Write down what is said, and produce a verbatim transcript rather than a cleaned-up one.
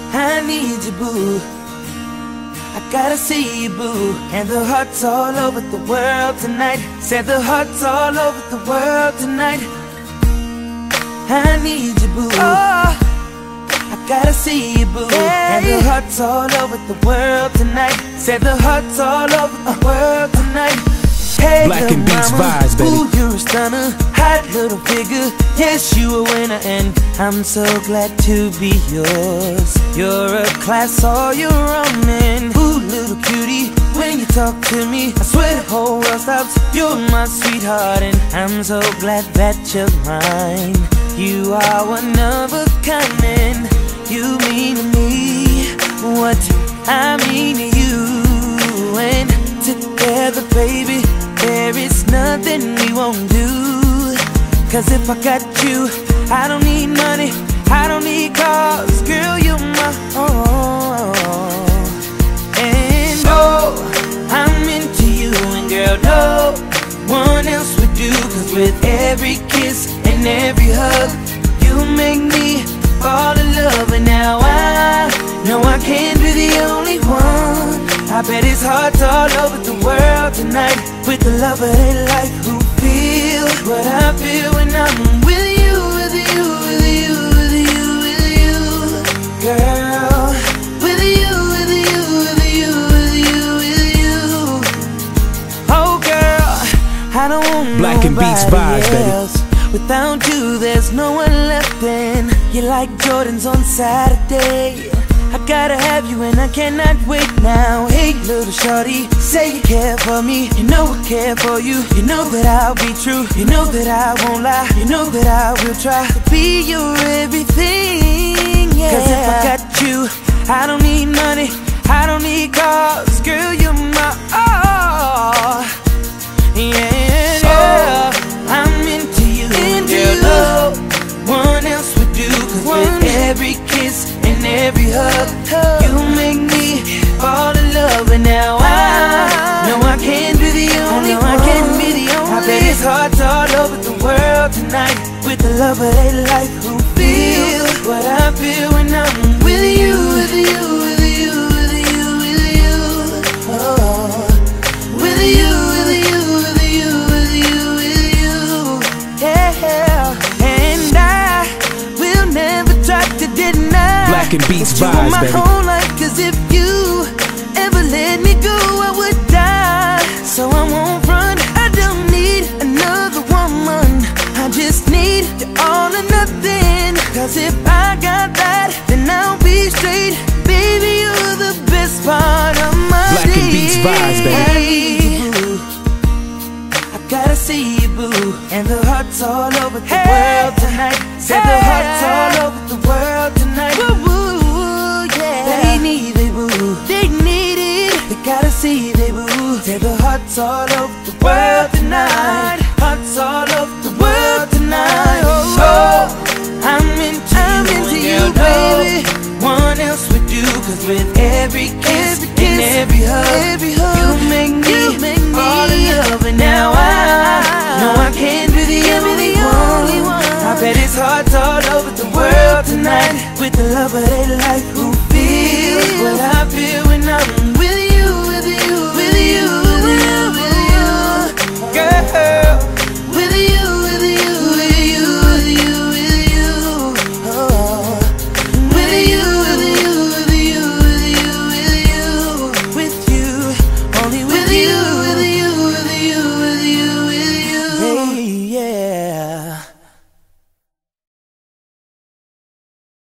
I need you, boo. I gotta see you, boo. And the hearts all over the world tonight. Said the hearts all over the world tonight. I need you, boo. Oh, I gotta see you, boo. Hey. And the hearts all over the world tonight. Said the hearts all over the world tonight. Hey, Black and Beats vibes, baby. Ooh, you're a stunner, hot little figure. Yes, you a winner, and I'm so glad to be yours. You're a class all your own, and ooh, little cutie, when you talk to me, I swear the whole world stops. You're my sweetheart, and I'm so glad that you're mine. You are one of a kind, and you mean to me what I mean to you. And together, baby, there is nothing we won't do. Cause if I got you, I don't need money, I don't need cars. Girl, you're my all. And oh, I'm into you, and girl, no one else would do. Cause with every kiss and every hug, you make me fall in love. And now I know I can't be the only one. I bet it's hearts all over the world tonight, with the love of their life who feel what I feel when I'm with you, with you, with you, with you, with you, girl. With you, with you, with you, with you, with you. Oh girl, I don't want Black and Beats vibes, else. Baby. Without you, there's no one left. And you're like Jordans on Saturday. I gotta have you and I cannot wait now. Hey little shorty, say you care for me. You know I care for you. You know that I'll be true. You know that I won't lie. You know that I will try to be your everything, yeah. Cause if I got you, I don't need money, I don't need cars. Girl, you're my all. Yeah, yeah. I'm into you, into girl, no one else would do. Cause with every kiss and every hug, you make me fall in love. And now I know I can't be the only one. I can't be the only. I bet it's hearts all over the world tonight, with the love of their life who feel what I feel when I'm with you, with you, with you, with you, with you. Oh, with you, with you, with you, with you, with you. Yeah, and I will never try to deny Black and Beats vibes, my baby. whole life, cause if you ever let me go, I would die. So I won't run, I don't need another woman. I just need you all or nothing. Cause if I got that, then I'll be straight. Baby, you're the best part of my Black day. and Beats vibes, baby. Hey, boo, I gotta see you, boo. And the hearts all over the hey, world tonight. Said hey, the hearts all over the world tonight. Woo, woo, yeah. They need it, boo. They need it. They gotta see it, boo. Said the hearts all over the world tonight. Hearts all over the world tonight. Oh, oh, I'm into I'm you, into you, baby. One else would do. Cause with every kiss, every kiss and every hug, every hug, you make me, you make me fall in love. And now I know I can't be the only one. one. I bet it's hearts all over the world tonight, with the love of their life who feel what I feel when I'm with you, with you, with you, with you, with you, girl. With you, with you, with you, with you, with you. Oh, with you, with you, with you, with you, with you, with you, only with you, with you, with you, with you, with you. Hey, yeah.